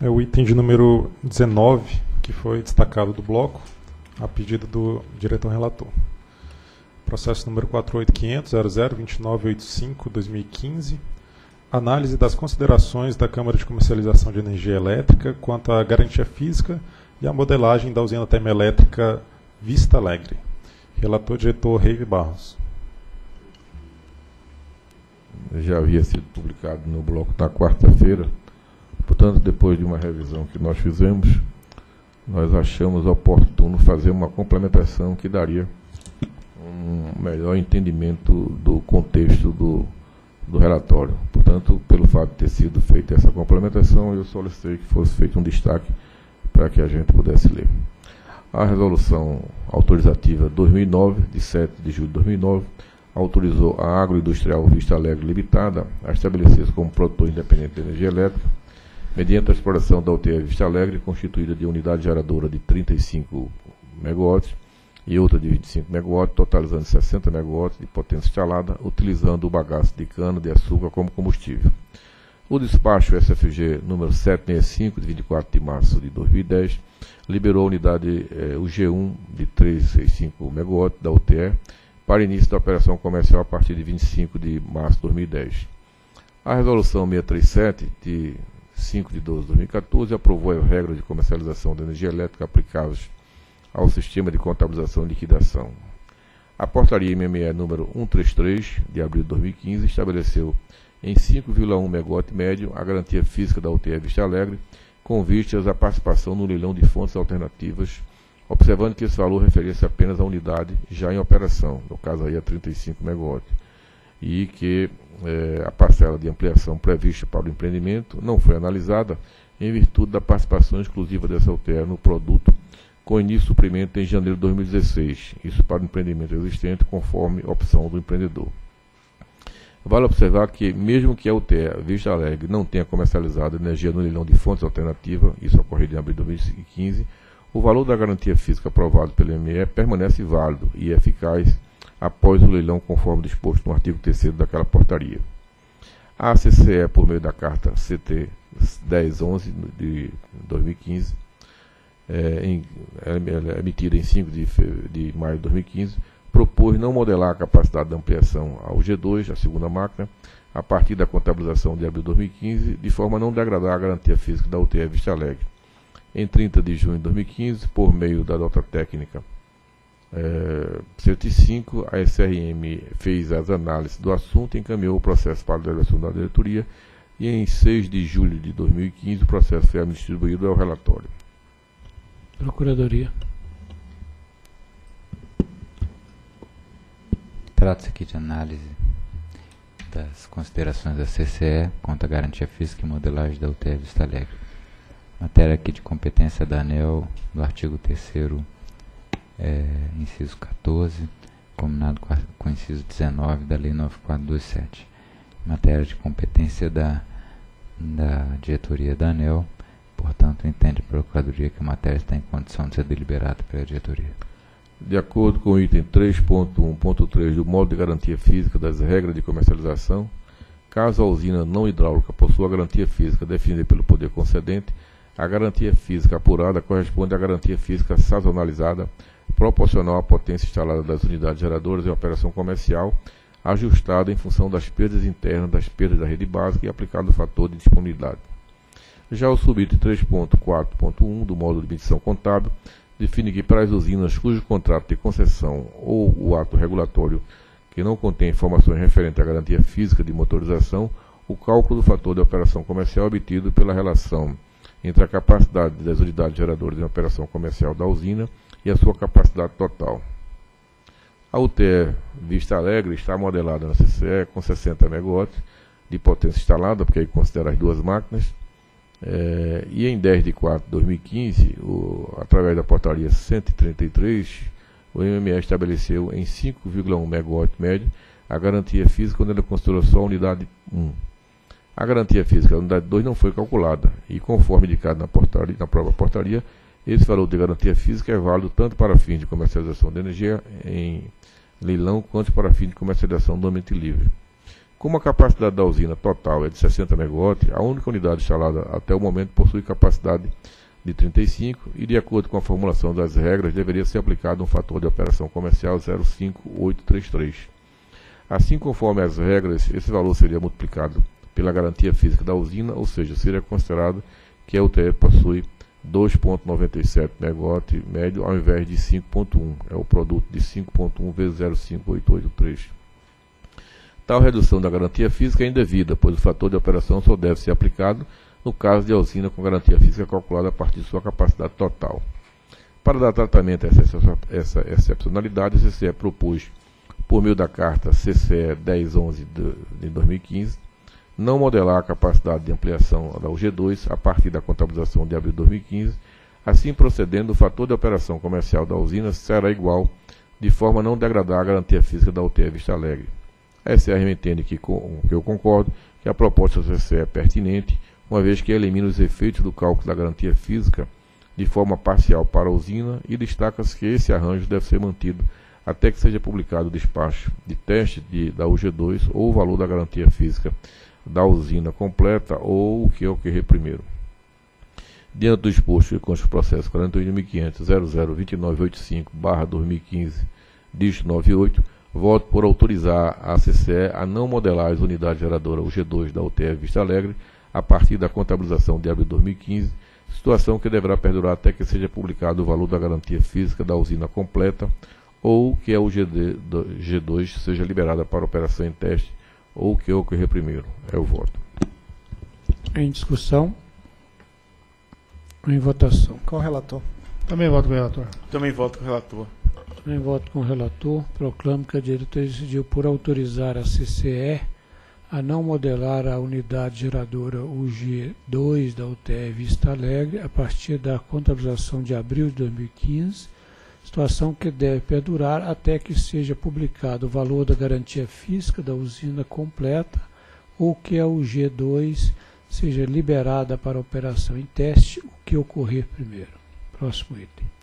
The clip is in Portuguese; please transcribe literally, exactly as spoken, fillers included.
É o item de número dezenove, que foi destacado do bloco, a pedido do diretor relator. Processo número quatro oito quinhentos ponto zero zero dois nove oito cinco barra dois mil e quinze. Análise das considerações da Câmara de Comercialização de Energia Elétrica quanto à garantia física e à modelagem da usina termoelétrica Vista Alegre. Relator diretor Reive Barros. Já havia sido publicado no bloco na quarta-feira, portanto, depois de uma revisão que nós fizemos, nós achamos oportuno fazer uma complementação que daria um melhor entendimento do contexto do, do relatório. Portanto, pelo fato de ter sido feita essa complementação, eu solicitei que fosse feito um destaque para que a gente pudesse ler. A resolução autorizativa dois mil e nove, de sete de julho de dois mil e nove, autorizou a Agroindustrial Vista Alegre Limitada a estabelecer-se como produtor independente de energia elétrica, mediante a exploração da U T E Vista Alegre, constituída de unidade geradora de trinta e cinco megawatts e outra de vinte e cinco megawatts, totalizando sessenta megawatts de potência instalada, utilizando o bagaço de cana-de-açúcar como combustível. O despacho S F G número setecentos e sessenta e cinco, de vinte e quatro de março de dois mil e dez, liberou a unidade eh, U G um de trezentos e sessenta e cinco megawatts da U T E para início da operação comercial a partir de vinte e cinco de março de dois mil e dez. A resolução seiscentos e trinta e sete, de cinco de doze de dois mil e quatorze, aprovou as regras de comercialização de energia elétrica aplicáveis ao sistema de contabilização e liquidação. A portaria M M E número cento e trinta e três, de abril de dois mil e quinze, estabeleceu em cinco vírgula um megawatt médio a garantia física da U T E Vista Alegre, com vistas à participação no leilão de fontes alternativas, observando que esse valor referia-se apenas à unidade já em operação, no caso aí a trinta e cinco megawatts, e que eh, a parcela de ampliação prevista para o empreendimento não foi analisada em virtude da participação exclusiva dessa U T E no produto, com início de suprimento em janeiro de dois mil e dezesseis, isso para o empreendimento existente, conforme opção do empreendedor. Vale observar que, mesmo que a U T E Vista Alegre não tenha comercializado energia no leilão de fontes alternativas, isso ocorrido em abril de dois mil e quinze, o valor da garantia física aprovado pelo M M E permanece válido e eficaz após o leilão, conforme disposto no artigo terceiro daquela portaria. A C C E, por meio da carta C T dez onze de dois mil e quinze, é, em, é, emitida em cinco de, de maio de dois mil e quinze, propôs não modelar a capacidade de ampliação ao G dois, a segunda máquina, a partir da contabilização de abril de dois mil e quinze, de forma a não degradar a garantia física da U T E Vista Alegre. Em trinta de junho de dois mil e quinze, por meio da nota técnica é, cento e cinco, a S R M fez as análises do assunto e encaminhou o processo para a delegação da diretoria, e em seis de julho de dois mil e quinze o processo foi distribuído ao relatório. Procuradoria. Trata-se aqui de análise das considerações da C C E quanto à garantia física e modelagem da U T E Vista Alegre. Matéria aqui de competência da ANEEL, do artigo terceiro, é, inciso quatorze, combinado com, a, com o inciso dezenove da Lei nove mil quatrocentos e vinte e sete. Matéria de competência da, da diretoria da ANEEL, portanto, entende a Procuradoria que a matéria está em condição de ser deliberada pela diretoria. De acordo com o item três ponto um ponto três do modo de garantia física das regras de comercialização, caso a usina não hidráulica possua garantia física definida pelo poder concedente, a garantia física apurada corresponde à garantia física sazonalizada proporcional à potência instalada das unidades geradoras em operação comercial, ajustada em função das perdas internas, das perdas da rede básica e aplicado o fator de disponibilidade. Já o subitem três ponto quatro ponto um do módulo de medição contábil define que para as usinas cujo contrato de concessão ou o ato regulatório que não contém informações referentes à garantia física de motorização, o cálculo do fator de operação comercial é obtido pela relação entre a capacidade das unidades geradoras em operação comercial da usina e a sua capacidade total. A U T E Vista Alegre está modelada na C C E com sessenta megawatts de potência instalada, porque aí considera as duas máquinas, é, e em dez de quatro de dois mil e quinze, o, através da portaria cento e trinta e três, o M M E estabeleceu em cinco vírgula um megawatt médio a garantia física quando ele considerou só a unidade um. A garantia física da unidade dois não foi calculada, e conforme indicado na, portaria, na própria portaria, esse valor de garantia física é válido tanto para fins de comercialização de energia em leilão quanto para fins de comercialização do ambiente livre. Como a capacidade da usina total é de sessenta megawatts, a única unidade instalada até o momento possui capacidade de trinta e cinco e, de acordo com a formulação das regras, deveria ser aplicado um fator de operação comercial zero vírgula cinco oito três três. Assim, conforme as regras, esse valor seria multiplicado pela garantia física da usina, ou seja, seria considerado que a U T E possui dois vírgula noventa e sete megawatts médio ao invés de cinco vírgula um. É o produto de cinco vírgula um vezes zero vírgula cinco oito oito três. Tal redução da garantia física é indevida, pois o fator de operação só deve ser aplicado no caso de a usina com garantia física calculada a partir de sua capacidade total. Para dar tratamento a essa, essa excepcionalidade, o C C E propôs, por meio da carta C C E dez onze de dois mil e quinze, não modelar a capacidade de ampliação da U G dois a partir da contabilização de abril de dois mil e quinze, assim procedendo, o fator de operação comercial da usina será igual, de forma a não degradar a garantia física da U T E Vista Alegre. A S R M entende que, com, que eu concordo que a proposta do C C E é pertinente, uma vez que elimina os efeitos do cálculo da garantia física de forma parcial para a usina e destaca-se que esse arranjo deve ser mantido até que seja publicado o despacho de teste de, da U G dois ou o valor da garantia física da usina completa ou o que ocorrer primeiro. Diante do exposto que consta o processo quarenta e um mil quinhentos ponto zero zero dois nove oito cinco barra dois mil e quinze, dígito noventa e oito, voto por autorizar a C C E a não modelar as unidades geradoras U G dois da U T E Vista Alegre a partir da contabilização de abril de dois mil e quinze, situação que deverá perdurar até que seja publicado o valor da garantia física da usina completa ou que a U G dois seja liberada para operação em teste ou que ocorrer primeiro. É o voto. Em discussão. Em votação. Com o relator. Também voto com o relator. Também voto com o relator. Também voto com o relator. Proclamo que a diretoria decidiu por autorizar a C C E a não modelar a unidade geradora U G dois da U T E Vista Alegre a partir da contabilização de abril de dois mil e quinze, situação que deve perdurar até que seja publicado o valor da garantia física da usina completa ou que a U G dois seja liberada para operação em teste, o que ocorrer primeiro. Próximo item.